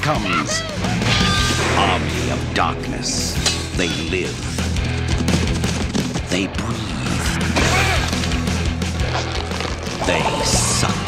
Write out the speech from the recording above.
comes. Army of darkness. They live. They breathe. They suck.